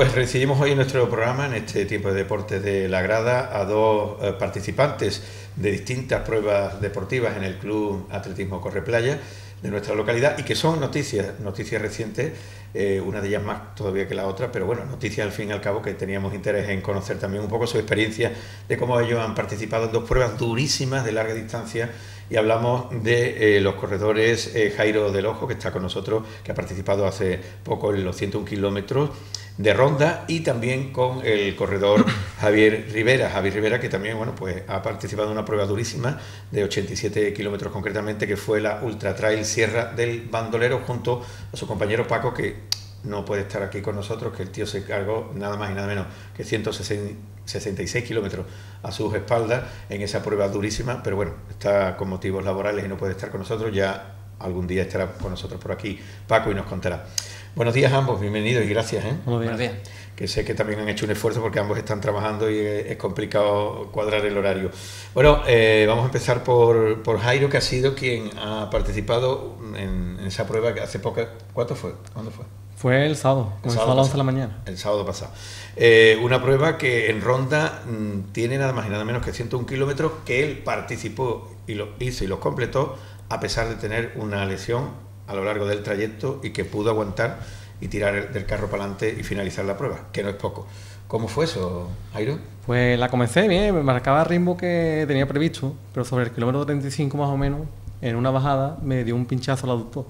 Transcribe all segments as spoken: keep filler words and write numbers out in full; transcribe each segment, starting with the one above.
pues recibimos hoy en nuestro programa, en este tiempo de deportes de la grada, a dos eh, participantes de distintas pruebas deportivas en el Club Atletismo Correplaya de nuestra localidad y que son noticias, noticias recientes, eh, una de ellas más todavía que la otra, pero bueno, noticias al fin y al cabo que teníamos interés en conocer también un poco su experiencia de cómo ellos han participado en dos pruebas durísimas de larga distancia. Y hablamos de eh, los corredores eh, Jairo del Ojo, que está con nosotros, que ha participado hace poco en los ciento uno kilómetros de ronda, y también con el corredor Javier Rivera, Javier Rivera que también bueno, pues, ha participado en una prueba durísima de ochenta y siete kilómetros concretamente, que fue la Ultra Trail Sierra del Bandolero, junto a su compañero Paco, que no puede estar aquí con nosotros, que el tío se cargó nada más y nada menos que ciento sesenta y seis kilómetros a sus espaldas en esa prueba durísima, pero bueno, está con motivos laborales y no puede estar con nosotros. Ya algún día estará con nosotros por aquí Paco y nos contará. Buenos días a ambos, bienvenidos y gracias. ¿eh? Buenos días. Que sé que también han hecho un esfuerzo porque ambos están trabajando y es complicado cuadrar el horario. Bueno, eh, vamos a empezar por, por Jairo, que ha sido quien ha participado en, en esa prueba que hace poco. ¿Cuánto fue? ¿Cuándo fue? Fue el sábado, el comenzó sábado a las once pasado, de la mañana. El sábado pasado. Eh, una prueba que en ronda mmm, tiene nada más y nada menos que ciento uno kilómetros, que él participó y lo hizo y los completó a pesar de tener una lesión a lo largo del trayecto, y que pudo aguantar y tirar del carro para adelante y finalizar la prueba, que no es poco. ¿Cómo fue eso, Jairo? Pues la comencé bien, me marcaba el ritmo que tenía previsto, pero sobre el kilómetro treinta y cinco más o menos, en una bajada, me dio un pinchazo al aductor.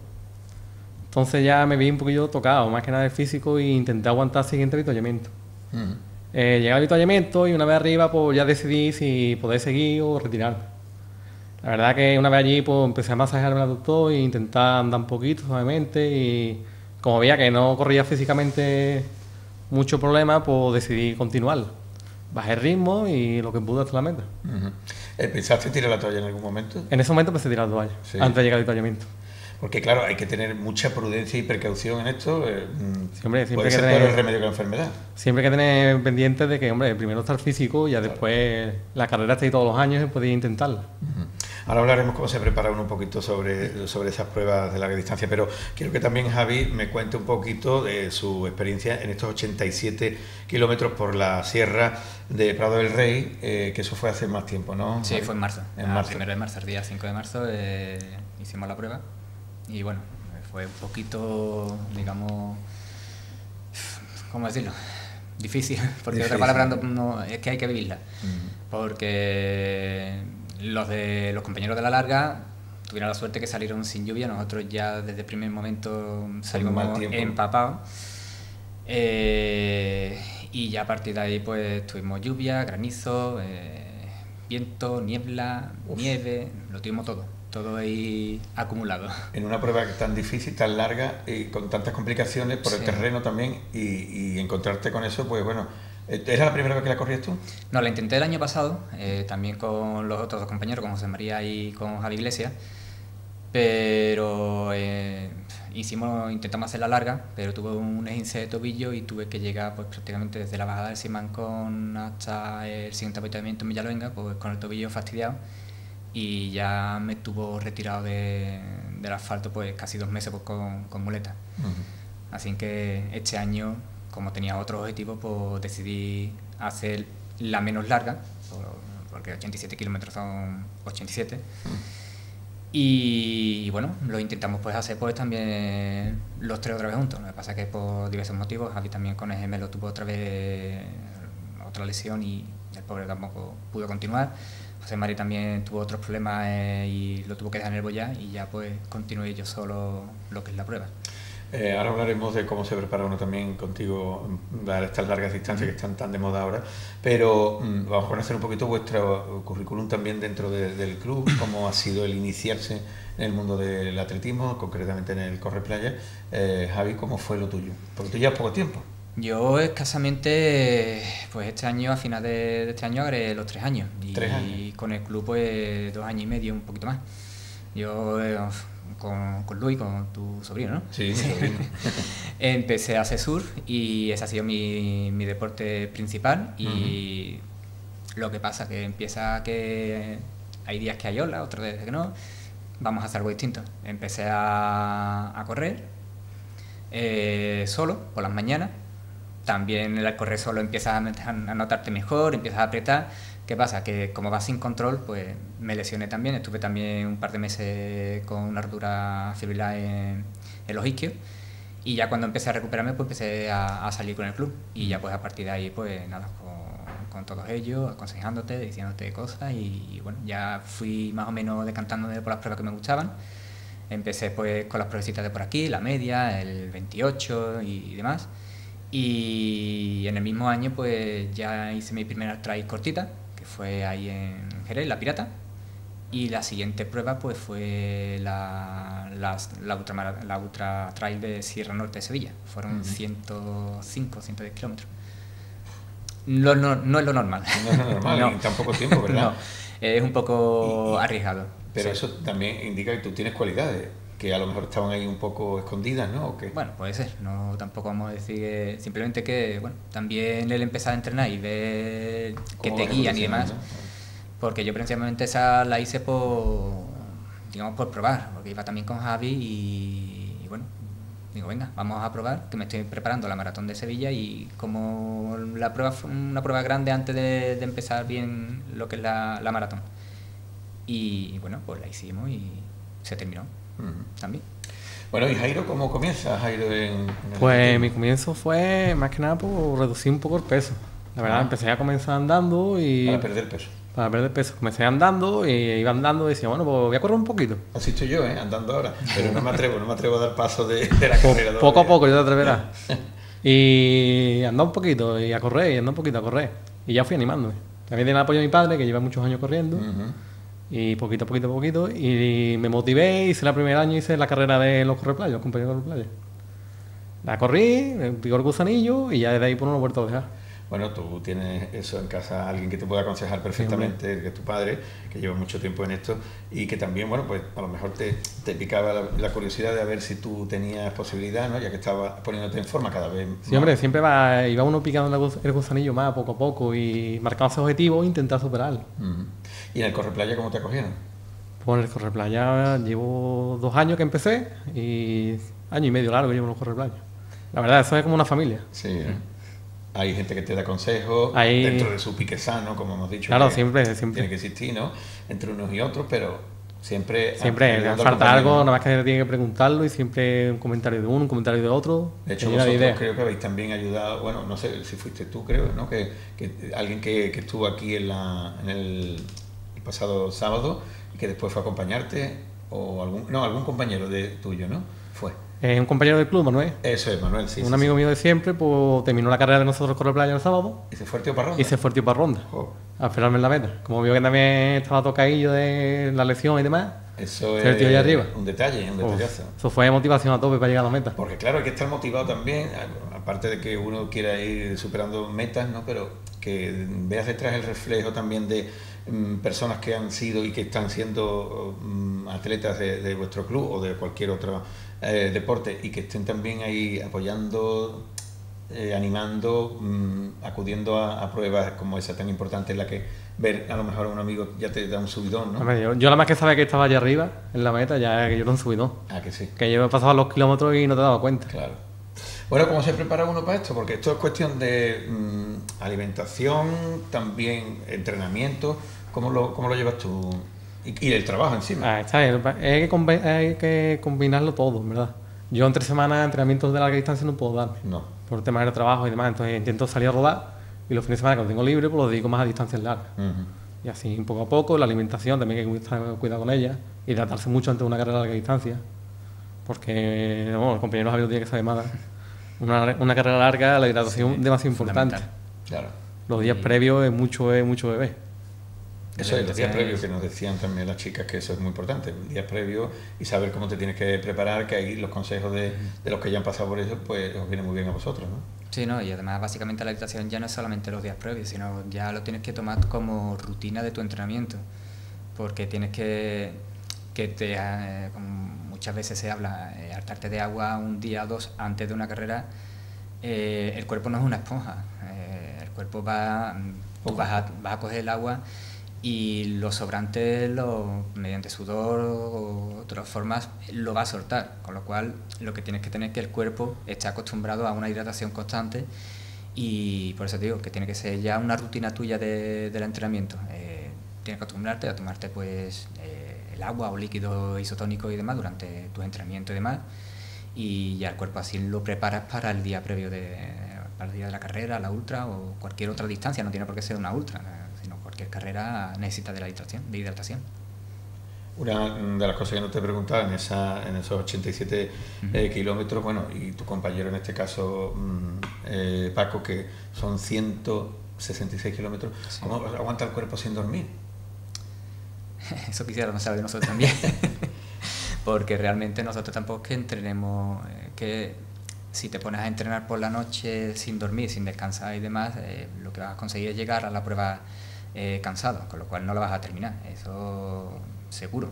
Entonces ya me vi un poquillo tocado, más que nada el físico, e intenté aguantar el siguiente avituallamiento. Uh-huh. eh, llegué al avituallamiento y una vez arriba pues ya decidí si poder seguir o retirarme. La verdad que una vez allí pues empecé a masajearme el aductor e intentar andar un poquito suavemente, y como veía que no corría físicamente mucho problema, pues decidí continuar. Bajé el ritmo y lo que pude hasta la meta. Uh-huh. ¿Pensaste tirar la toalla en algún momento? En ese momento empecé a tirar la toalla, sí, antes de llegar al avituallamiento. Porque claro, hay que tener mucha prudencia y precaución en esto. Eh, sí, hombre, siempre puede que ser tener, peor el remedio que la enfermedad. Siempre hay que tener pendiente de que, hombre, primero está el físico y ya claro, después la carrera está ahí todos los años y podéis intentarla. Uh-huh. Ahora hablaremos cómo se prepara uno un poquito sobre, sobre esas pruebas de larga distancia, pero quiero que también Javi me cuente un poquito de su experiencia en estos ochenta y siete kilómetros por la sierra de Prado del Rey, eh, que eso fue hace más tiempo, ¿no? Sí, Javi? fue en marzo. En el marzo. Primero de marzo, el día cinco de marzo, eh, hicimos la prueba y bueno, fue un poquito, digamos, ¿cómo decirlo? Difícil, porque Difícil. Otra palabra no, no, es que hay que vivirla. Uh-huh. Porque los de los compañeros de la larga tuvieron la suerte que salieron sin lluvia, nosotros ya desde el primer momento salimos empapados. Eh, y ya a partir de ahí pues tuvimos lluvia, granizo, eh, viento, niebla, Uf. nieve, lo tuvimos todo. Todo ahí acumulado. En una prueba tan difícil, tan larga y con tantas complicaciones por sí. el terreno también, y, y encontrarte con eso, pues bueno, ¿era la primera vez que la corrías tú? No, la intenté el año pasado, eh, también con los otros dos compañeros, con José María y con Javi Iglesias, pero eh, hicimos, intentamos hacerla larga, pero tuve un esguince de tobillo y tuve que llegar pues prácticamente desde la bajada del Simancón hasta el siguiente avituallamiento en Villaluenga, pues con el tobillo fastidiado. Y ya me tuvo retirado de, del asfalto pues casi dos meses pues, con, con muletas. Uh-huh. Así que este año, como tenía otros objetivos, pues decidí hacer la menos larga, porque ochenta y siete kilómetros son ochenta y siete. Uh-huh. Y, y bueno, lo intentamos pues hacer pues también los tres otra vez juntos. Lo que pasa es que por diversos motivos, Javi también con el gemelo tuvo otra vez otra lesión y el pobre tampoco pudo continuar. José María también tuvo otros problemas eh, y lo tuvo que dejar en el Boyá, y ya pues continué yo solo lo que es la prueba. Eh, ahora hablaremos de cómo se prepara uno también contigo para estas largas distancias que están tan de moda ahora, pero mmm, vamos a conocer un poquito vuestro currículum también dentro de, del club, cómo ha sido el iniciarse en el mundo del atletismo, concretamente en el Correplaya. Eh, Javi, ¿cómo fue lo tuyo? Porque tú llevas poco tiempo. Yo escasamente, pues este año, a final de, de este año, haré los tres años. Y ¿Tres años? Con el club, pues dos años y medio, un poquito más. Yo, eh, con, con Luis, con tu sobrino, ¿no? Sí, mi sobrino. Empecé a hacer surf y ese ha sido mi, mi deporte principal. Y uh-huh. lo que pasa que empieza que hay días que hay ola, otros días que no. Vamos a hacer algo distinto. Empecé a, a correr eh, solo, por las mañanas. también al correr solo empiezas a, a notarte mejor, empiezas a apretar. ¿Qué pasa? Que como vas sin control, pues me lesioné también. Estuve también un par de meses con una rotura fibrilar en, en los isquios. Y ya cuando empecé a recuperarme, pues empecé a, a salir con el club. Y ya pues a partir de ahí, pues nada, con, con todos ellos, aconsejándote, diciéndote cosas. Y, y bueno, ya fui más o menos decantándome por las pruebas que me gustaban. Empecé pues con las pruebecitas de por aquí, la media, el veintiocho y, y demás. Y en el mismo año pues ya hice mi primera trail cortita, que fue ahí en Jerez, La Pirata. Y la siguiente prueba pues fue la, la, la, ultra, la ultra trail de Sierra Norte de Sevilla. Fueron uh-huh. ciento cinco, ciento diez kilómetros. No, no, no es lo normal. No es lo normal, no. En tan poco tiempo, ¿verdad? No, es un poco y, y, arriesgado. Pero sí. Eso también indica que tú tienes cualidades, que a lo mejor estaban ahí un poco escondidas, ¿no? ¿O qué? Bueno, puede ser. No, tampoco vamos a decir que, simplemente que, bueno, también el empezar a entrenar y ver que te guían y demás. ¿No? Porque yo principalmente esa la hice por, digamos, por probar, porque iba también con Javi y, y bueno, digo, venga, vamos a probar, que me estoy preparando la maratón de Sevilla y como la prueba fue una prueba grande antes de, de empezar bien lo que es la, la maratón. Y bueno, pues la hicimos y se terminó uh-huh. también. Bueno, ¿y Jairo cómo comienza, Jairo? En, en pues mi comienzo fue más que nada por reducir un poco el peso. La verdad, ah. empecé a comenzar andando y... Para perder peso. Para perder peso. Comencé andando y iba andando y decía, bueno, pues voy a correr un poquito. Así estoy yo, ¿eh? Andando ahora. Pero no me atrevo, no me atrevo a dar paso de, de la carrera. Pues poco a poco yo te atreverás. Y andaba un poquito y a correr, y andaba un poquito a correr. Y ya fui animándome. También tenía el apoyo de mi padre, que lleva muchos años corriendo. Uh-huh. Y poquito a poquito a poquito. Y me motivé, hice el primer año, hice la carrera de los correplayas, los compañeros de correplayas. La corrí, me picó el gusanillo y ya desde ahí por no lo he vuelto a dejar. Bueno, tú tienes eso en casa, alguien que te pueda aconsejar perfectamente, sí, que es tu padre, que lleva mucho tiempo en esto y que también, bueno, pues a lo mejor te, te picaba la, la curiosidad de ver si tú tenías posibilidad, ¿no? Ya que estabas poniéndote en forma cada vez más. Sí, hombre, siempre va, iba uno picando el gusanillo más poco a poco y marcando ese objetivo e intentar superarlo. Uh-huh. ¿Y en el correplaya cómo te acogieron? Pues en el correplaya llevo dos años que empecé y año y medio largo llevo en el correplaya. La verdad, eso es como una familia. Sí, ¿eh? Hay gente que te da consejos Hay... dentro de su pique sano, como hemos dicho. Claro, siempre, siempre. Tiene que existir, ¿no? Entre unos y otros, pero siempre... Siempre, falta algo, nada más que tiene que preguntarlo y siempre un comentario de uno, un comentario de otro. De hecho, vosotros de creo que habéis también ayudado, bueno, no sé si fuiste tú, creo, ¿no? Que, que alguien que, que estuvo aquí en, la, en el, el pasado sábado y que después fue a acompañarte, o algún, no, algún compañero de tuyo, ¿no? Fue. Es un compañero del club, Manuel. Eso es, Manuel, sí. Un sí, amigo sí. mío de siempre, pues terminó la carrera de nosotros con la playa el sábado. ¿Y se fue el tío para ronda? Y se fue el tío para ronda. Oh. A esperarme en la meta. Como vio que también estaba tocadillo de la lesión y demás. Eso es el tío allá arriba. Un detalle, un detallazo. Oh, eso fue motivación a tope para llegar a la meta. Porque claro, hay que estar motivado también, aparte de que uno quiera ir superando metas, ¿no? Pero que veas detrás el reflejo también de um, personas que han sido y que están siendo um, atletas de, de vuestro club o de cualquier otro eh, deporte y que estén también ahí apoyando, eh, animando, um, acudiendo a, a pruebas como esa tan importante en la que ver a lo mejor a un amigo ya te da un subidón, ¿no? Hombre, yo, yo la más que sabía que estaba allá arriba en la meta, ya que yo era un subidón. Ah, que sí. Que yo he pasado los kilómetros y no te daba cuenta. Claro. Bueno, ¿cómo se prepara uno para esto? Porque esto es cuestión de mmm, alimentación, también entrenamiento. ¿Cómo lo, cómo lo llevas tú? Y, y el trabajo encima. Ah, está bien. Hay que, hay que combinarlo todo, ¿verdad? Yo entre semanas entrenamientos de larga distancia no puedo darme. No. Por temas de trabajo y demás. Entonces intento salir a rodar y los fines de semana que los tengo libre, pues los dedico más a distancias largas. Uh-huh. Y así poco a poco, la alimentación también hay que estar cuidado con ella. Hidratarse mucho antes de una carrera de larga distancia. Porque bueno, los compañeros Javier tienen que saber más. Una, una carrera larga, la hidratación es sí, demasiado importante. Claro. Los días y... previos es mucho, es mucho beber. Eso es, los días previos que nos decían también las chicas que eso es muy importante, días previos y saber cómo te tienes que preparar, que ahí los consejos de, de los que ya han pasado por eso, pues os vienen muy bien a vosotros, ¿no? Sí, no, y además básicamente la hidratación ya no es solamente los días previos, sino ya lo tienes que tomar como rutina de tu entrenamiento, porque tienes que, que te, eh, como muchas veces se habla, eh, hartarte de agua un día o dos antes de una carrera, eh, el cuerpo no es una esponja, eh, el cuerpo va, tú vas a, vas a coger el agua y los sobrantes, lo, mediante sudor o otras formas, lo va a soltar, con lo cual lo que tienes que tener es que el cuerpo esté acostumbrado a una hidratación constante Y por eso te digo que tiene que ser ya una rutina tuya de, del entrenamiento. Eh, tienes que acostumbrarte a tomarte pues eh, el agua o líquido isotónico y demás durante tu entrenamiento y demás, y ya el cuerpo así lo preparas para el día previo de, para el día de la carrera, la ultra o cualquier otra distancia. No tiene por qué ser una ultra, sino cualquier carrera necesita de la hidratación, de hidratación. Una de las cosas que no te preguntaba en, esa, en esos ochenta y siete uh-huh. eh, kilómetros, bueno, y tu compañero en este caso, mmm, eh, Paco, que son ciento sesenta y seis kilómetros, sí. ¿Cómo aguanta el cuerpo sin dormir? Eso quisiéramos saber nosotros también, porque realmente nosotros tampoco es que entrenemos, eh, que si te pones a entrenar por la noche sin dormir, sin descansar y demás, eh, lo que vas a conseguir es llegar a la prueba eh, cansado, con lo cual no la vas a terminar, eso seguro.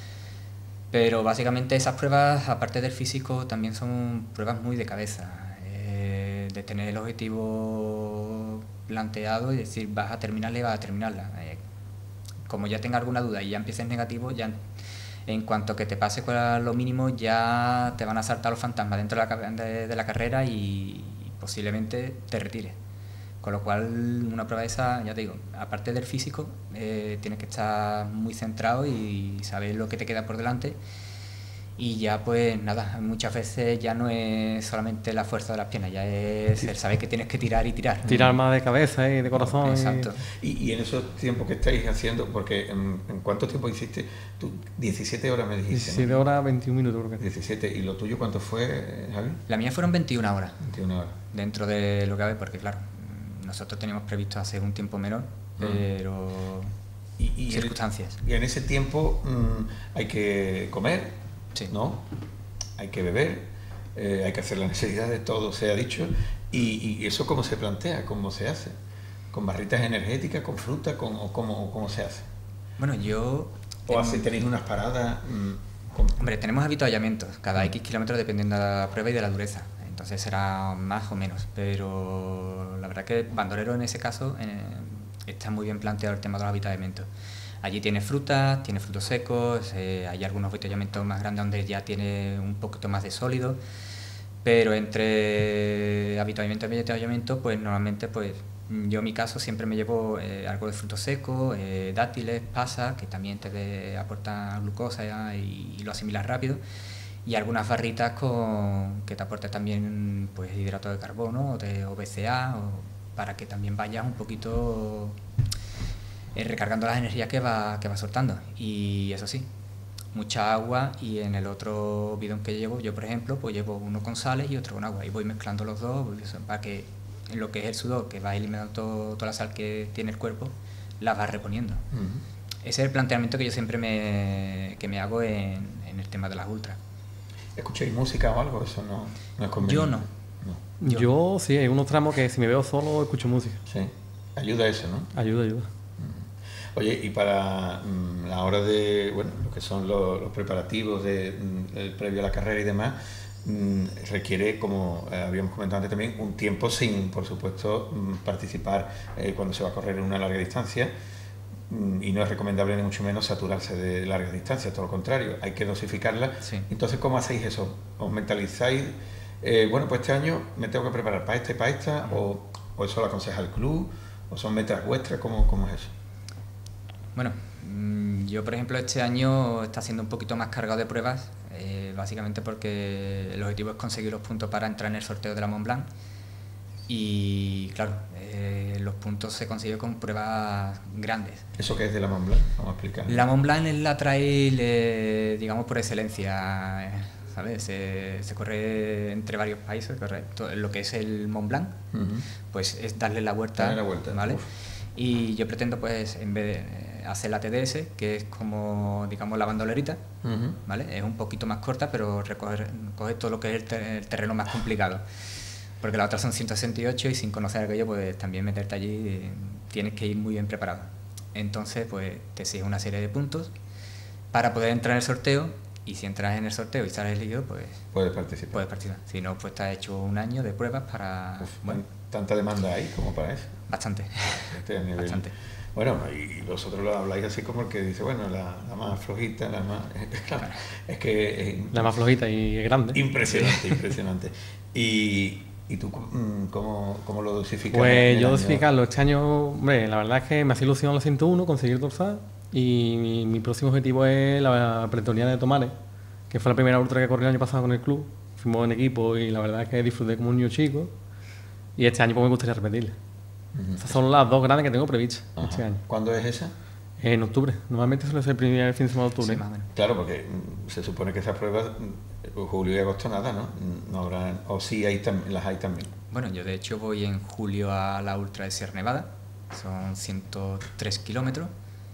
Pero básicamente esas pruebas, aparte del físico, también son pruebas muy de cabeza, eh, de tener el objetivo planteado y decir vas a terminarla y vas a terminarla. Eh, como ya tenga alguna duda y ya empieces negativo, ya en cuanto que te pase con lo mínimo ya te van a saltar los fantasmas dentro de la, de, de la carrera y, y posiblemente te retires. Con lo cual, una prueba de esa, ya te digo, aparte del físico, eh, tienes que estar muy centrado y saber lo que te queda por delante. Y ya, pues nada, muchas veces ya no es solamente la fuerza de las piernas, ya es el saber que tienes que tirar y tirar. Tirar más de cabeza y de corazón. Exacto. Y, y en esos tiempos que estáis haciendo, porque ¿en, en cuánto tiempo hiciste? Tú, diecisiete horas me dijiste. diecisiete ¿no? horas, veintiún minutos creo que. diecisiete. ¿Y lo tuyo cuánto fue, Javi? La mía fueron veintiuna horas. veintiuna horas. Dentro de lo que cabe, porque claro, nosotros teníamos previsto hacer un tiempo menor, pero y, y circunstancias. En, y en ese tiempo mmm, hay que comer, sí. ¿no? Hay que beber, eh, hay que hacer las necesidades, todo se ha dicho. Y, y eso cómo se plantea, cómo se hace, con barritas energéticas, con fruta, con, o cómo, cómo se hace. Bueno, yo... O así tenéis unas paradas. Mmm, con... Hombre, tenemos avituallamientos cada X kilómetros dependiendo de la prueba y de la dureza. Entonces será más o menos, pero la verdad que Bandolero en ese caso eh, está muy bien planteado el tema de los avituallamientos. Allí tiene frutas, tiene frutos secos, eh, hay algunos avituallamientos más grandes donde ya tiene un poquito más de sólido, pero entre avituallamiento y avituallamiento, pues normalmente pues yo en mi caso siempre me llevo eh, algo de frutos secos, eh, dátiles, pasas, que también te de, aportan glucosa ya, y, y lo asimilas rápido. Y algunas barritas con, que te aporten también pues, hidrato de carbono o de O B C A, o para que también vayas un poquito eh, recargando las energías que va, que va soltando. Y eso sí, mucha agua, y en el otro bidón que llevo, yo por ejemplo, pues llevo uno con sales y otro con agua. Y voy mezclando los dos para que en lo que es el sudor, que va eliminando todo, toda la sal que tiene el cuerpo, la vas reponiendo. Uh-huh. Ese es el planteamiento que yo siempre me, que me hago en, en el tema de las ultras. ¿Escucháis música o algo? Eso no, no es conveniente. Yo no. no. Yo, yo sí, hay unos tramos que si me veo solo escucho música. Sí, ayuda eso, ¿no? Ayuda, ayuda. Oye, y para mm, la hora de, bueno, lo que son los, los preparativos de, mm, el previo a la carrera y demás, mm, requiere, como eh, habíamos comentado antes también, un tiempo sin, por supuesto, mm, participar eh, cuando se va a correr en una larga distancia. Y no es recomendable ni mucho menos saturarse de largas distancias, todo lo contrario, hay que dosificarla. Sí. Entonces, ¿cómo hacéis eso? ¿Os mentalizáis? Eh, bueno, pues este año me tengo que preparar para esta y para esta, o, o eso lo aconseja el club, o son metas vuestras, ¿cómo, cómo es eso? Bueno, yo por ejemplo este año está siendo un poquito más cargado de pruebas, eh, básicamente porque el objetivo es conseguir los puntos para entrar en el sorteo de la Mont Blanc. Y claro, eh, los puntos se consiguen con pruebas grandes. ¿Eso qué es de la Mont Blanc? Vamos a explicar. La Mont Blanc es la trail, eh, digamos, por excelencia, ¿sabes? Se, se corre entre varios países, correcto. Lo que es el Mont Blanc, uh-huh. pues es darle la vuelta, darle la vuelta, ¿vale? Uf. Y yo pretendo, pues, en vez de hacer la T D S, que es como, digamos, la bandolerita, uh-huh. ¿vale? Es un poquito más corta, pero recoge, recoge todo lo que es el, ter- el terreno más complicado. Porque las otras son ciento sesenta y ocho y sin conocer aquello, pues también meterte allí eh, tienes que ir muy bien preparado. Entonces, pues te exiges una serie de puntos para poder entrar en el sorteo, y si entras en el sorteo y sales elegido, pues puedes participar. Puedes participar. Si no, pues te has hecho un año de pruebas para... Uf, bueno, ¿tanta demanda hay como para eso? Bastante. Este nivel. Bastante. Bueno, y vosotros lo habláis así como el que dice, bueno, la, la más flojita, la más... es que... La más flojita y grande. Impresionante, impresionante. Y... ¿Y tú mm, cómo, cómo lo dosificas? Pues yo dosificarlo este año, hombre, la verdad es que me hace ilusión la ciento uno, conseguir dorsal, y mi, mi próximo objetivo es la Pretoriana de Tomares, que fue la primera ultra que corrí el año pasado con el club. Fuimos en equipo y la verdad es que disfruté como un niño chico, y este año pues me gustaría repetirla. Uh-huh. Esas son las dos grandes que tengo previstas uh-huh. este año. ¿Cuándo es esa? En octubre, normalmente suele ser el primer fin de semana de octubre. Sí, más o menos. Claro, porque se supone que esas pruebas, julio y agosto nada, ¿no? No habrán, o sí hay tam, las hay también. Bueno, yo de hecho voy en julio a la Ultra de Sierra Nevada, son ciento tres kilómetros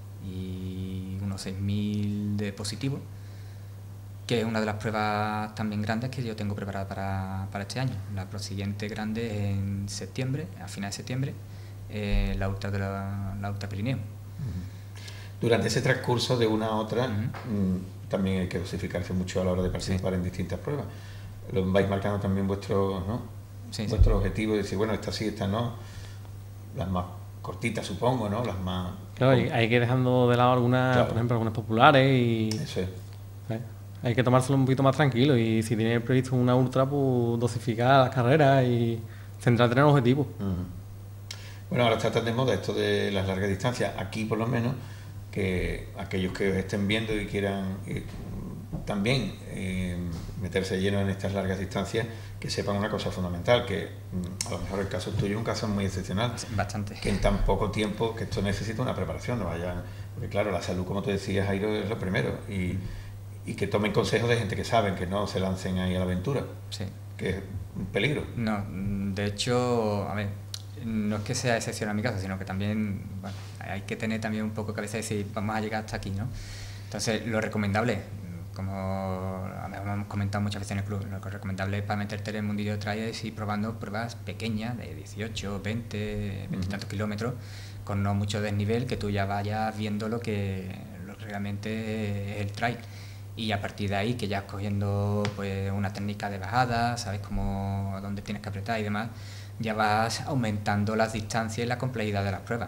y unos seis mil de positivo, que es una de las pruebas también grandes que yo tengo preparada para, para este año. La siguiente grande es en septiembre, a finales de septiembre, eh, la Ultra de la, la Ultra Pirineo. Durante ese transcurso de una a otra, uh-huh. mmm, también hay que dosificarse mucho a la hora de participar sí. en distintas pruebas. Lo vais marcando también vuestros ¿no? sí, vuestro sí. objetivo y decir, bueno, esta sí, esta no. Las más cortitas, supongo, ¿no? Las más... Claro, hay, hay que ir dejando de lado algunas, claro. por ejemplo, algunas populares y... Eso es. ¿sí? Hay que tomárselo un poquito más tranquilo y si tienes previsto una ultra, pues dosificar las carreras y centrarte en el objetivo. Uh-huh. Bueno, ahora está tan de moda esto de las largas distancias, aquí por lo menos, que aquellos que os estén viendo y quieran eh, también eh, meterse lleno en estas largas distancias, que sepan una cosa fundamental, que mm, a lo mejor el caso tuyo es un caso muy excepcional. Bastante. Que en tan poco tiempo, que esto necesita una preparación, no vaya, porque claro, la salud, como tú decías, Jairo, es lo primero, y, y que tomen consejos de gente que saben, que no se lancen ahí a la aventura, sí. que es un peligro. No, de hecho, a ver, no es que sea excepcional en mi caso, sino que también, bueno, hay que tener también un poco de cabeza y decir, vamos a llegar hasta aquí, ¿no? Entonces, lo recomendable, como hemos comentado muchas veces en el club, lo recomendable es para meterte en el mundillo de trails y probando pruebas pequeñas de dieciocho, veinte, veinte y tantos kilómetros, con no mucho desnivel, que tú ya vayas viendo lo que, lo que realmente es el trail. Y a partir de ahí, que ya has cogiendo pues, una técnica de bajada, sabes cómo, dónde tienes que apretar y demás, ya vas aumentando las distancias y la complejidad de las pruebas.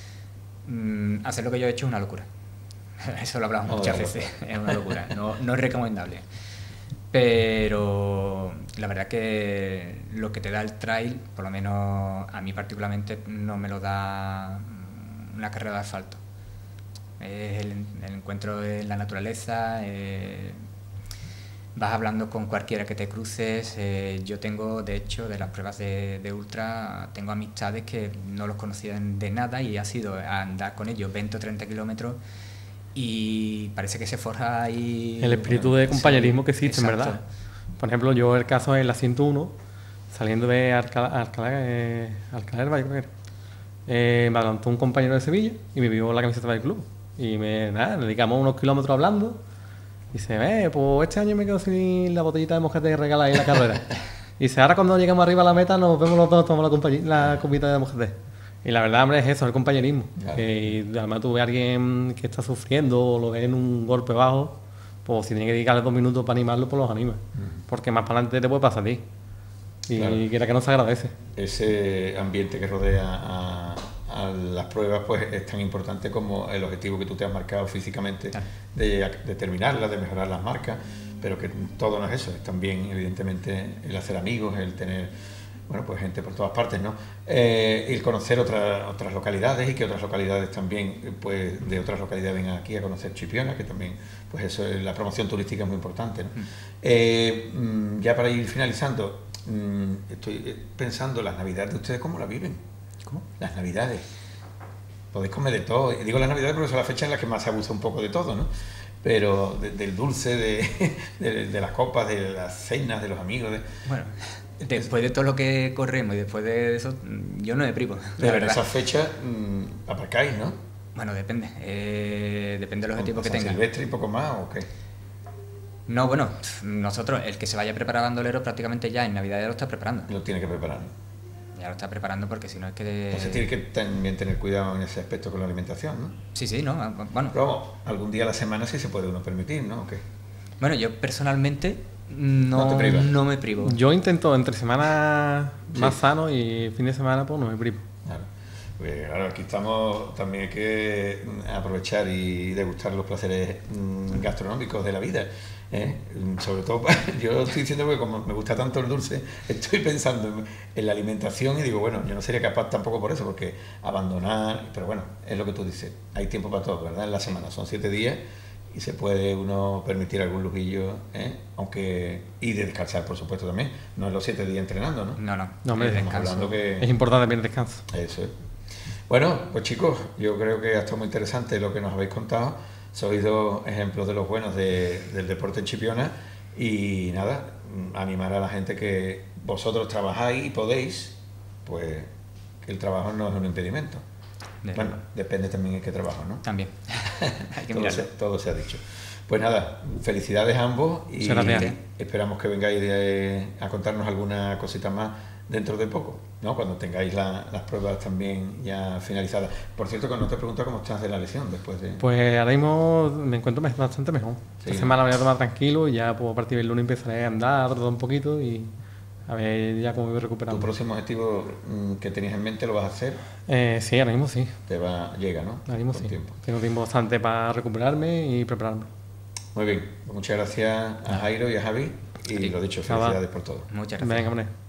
Mm, hacer lo que yo he hecho es una locura. Eso lo hablamos oh, muchas oh, veces, oh. Es una locura, no, no es recomendable. Pero la verdad que lo que te da el trail, por lo menos a mí particularmente, no me lo da una carrera de asfalto. Es el, el encuentro en la naturaleza, eh, vas hablando con cualquiera que te cruces. Eh, yo tengo, de hecho, de las pruebas de, de ultra, tengo amistades que no los conocían de nada y ha sido andar con ellos veinte o treinta kilómetros y parece que se forja ahí... El espíritu bueno, de compañerismo sí, que existe, exacto. ¿Verdad? Por ejemplo, yo el caso es la ciento uno, saliendo de Alcalá, Alcalá, eh, Alcalá del Valle, creo que era. Eh, me adelantó un compañero de Sevilla y me vio la camiseta del club. Y me, nada, dedicamos unos kilómetros hablando. Y dice, eh, pues este año me quedo sin la botellita de mojete que regala ahí en la carrera. Y dice, ahora cuando llegamos arriba a la meta nos vemos los dos, tomamos la, la copita de mojete. Y la verdad, hombre, es eso, el compañerismo. Claro. Que, y además tú ves a alguien que está sufriendo o lo ves en un golpe bajo, pues si tienes que dedicarle dos minutos para animarlo, pues los animas. Uh-huh. Porque más para adelante te puede pasar a ti. Y claro. quiera que no se agradece. Ese ambiente que rodea a... a las pruebas pues es tan importante como el objetivo que tú te has marcado físicamente de, de terminarlas, de mejorar las marcas, pero que todo no es eso, es también evidentemente el hacer amigos, el tener bueno pues gente por todas partes, ¿no? Eh, el conocer otras otras localidades y que otras localidades también pues de otras localidades vengan aquí a conocer Chipiona, que también pues eso, la promoción turística es muy importante, ¿no? Mm. Eh, ya para ir finalizando, estoy pensando las navidades de ustedes, ¿cómo la viven? ¿Cómo? Las navidades. Podéis comer de todo. Digo las navidades porque son las fechas en las que más se abusa un poco de todo, ¿no? Pero de, del dulce, de, de, de las copas, de las cenas, de los amigos. De... Bueno, después de todo lo que corremos y después de eso, yo no me privo. De Pero verdad. En esas fechas mmm, aparcáis, ¿no? Bueno, depende. Eh, depende de los objetivos que tengas. ¿Silvestre y poco más o qué? No, bueno, nosotros, el que se vaya a preparar bandolero prácticamente ya en Navidad ya lo está preparando. Lo tiene que preparar. Ya lo está preparando porque si no es que... De... Entonces tiene que también tener cuidado en ese aspecto con la alimentación, ¿no? Sí, sí, ¿no? Bueno. Pero vamos, algún día a la semana sí se puede uno permitir, ¿no? ¿O qué? Bueno, yo personalmente no, no, te no me privo. Yo intento entre semana más sí. sano y fin de semana pues no me privo. Claro. Pues, claro, aquí estamos, también hay que aprovechar y degustar los placeres mm, gastronómicos de la vida. ¿eh? Sobre todo, yo estoy diciendo que como me gusta tanto el dulce, estoy pensando en, en la alimentación y digo, bueno, yo no sería capaz tampoco por eso, porque abandonar, pero bueno, es lo que tú dices, hay tiempo para todo, ¿verdad? En la semana son siete días y se puede uno permitir algún lujillo, ¿eh? Aunque y de descansar, por supuesto, también. No es los siete días entrenando, ¿no? No, no, No, hombre, Estamos descanso. hablando que... Es importante también el descanso. Eso es. Bueno, pues chicos, yo creo que ha estado muy interesante lo que nos habéis contado. Sois dos ejemplos de los buenos de, del deporte en Chipiona. Y nada, animar a la gente que vosotros trabajáis y podéis, pues que el trabajo no es un impedimento. De Bueno, verdad. depende también en qué trabajo, ¿no? También. Hay que todo, mirarlo. se, todo se ha dicho. Pues nada, felicidades a ambos y Muchas gracias. esperamos que vengáis de- a contarnos alguna cosita más dentro de poco, ¿no? Cuando tengáis la- las pruebas también ya finalizadas. Por cierto, que no te he preguntado cómo estás de la lesión después de... Pues ahora mismo me encuentro me- bastante mejor. Sí. Esta semana me voy a tomar tranquilo y ya pues, a partir del lunes empezaré a andar, a trotar un poquito y a ver ya cómo me voy ¿Tu recuperando. próximo objetivo mm, que tenías en mente lo vas a hacer? Eh, sí, ahora mismo sí. Te va, llega, ¿no? Ahora mismo Con sí. tiempo. Tengo tiempo bastante para recuperarme y prepararme. Muy bien, pues muchas gracias a Jairo y a Javi y A ti. lo dicho, Nada. felicidades por todo. Muchas gracias. Venga, hombre.